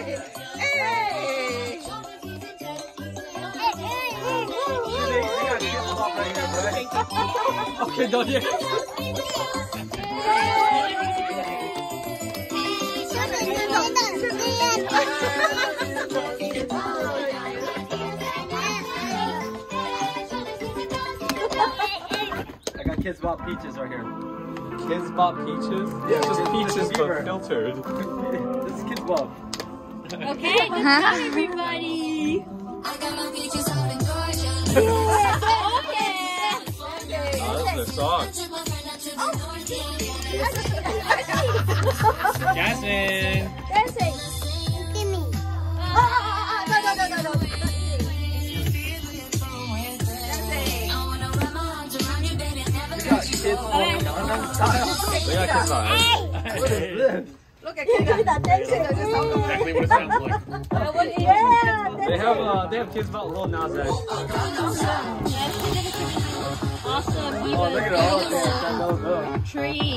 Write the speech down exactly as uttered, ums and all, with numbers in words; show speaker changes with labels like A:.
A: Okay, don't you? I got Kids Bop Peaches right here.
B: Kids Bop Peaches?
A: Yeah,
B: just peaches but
A: Beaver.
B: filtered.
A: This is Kids Bop.
C: Okay, let's go, everybody.
D: I got my peaches out in Georgia.
B: Oh, that's the song.
A: Jasmine.
C: Dancing.
D: Give me.
C: Oh, no, no, no, no, no.
A: Kids Bop Gangnam Style.
B: They got Kids Bop.
A: What is this?
E: Look at Kida dancing.
A: Exactly what it sounds like.
E: Yeah.
A: They have uh, they have Kids Bop Lil Nas X.
C: Awesome.
A: Oh, look at all that. That goes up.
C: Tree.